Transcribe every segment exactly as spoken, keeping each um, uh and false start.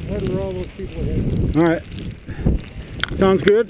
head where all those people are headed. All right. Sounds good.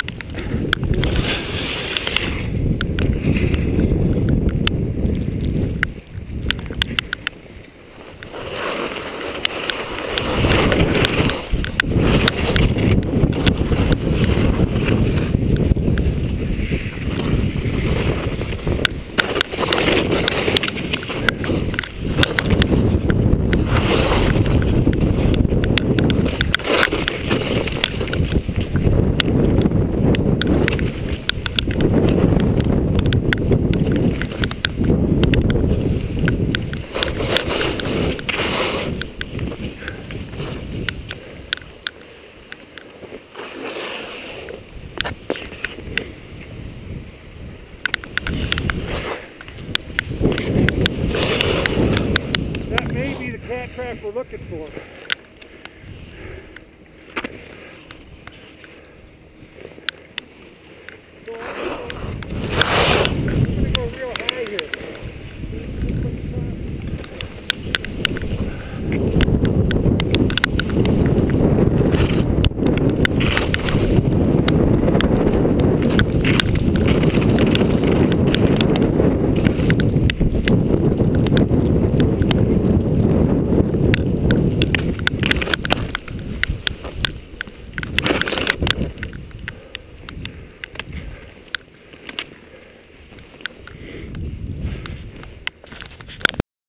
That may be the cat trap we're looking for.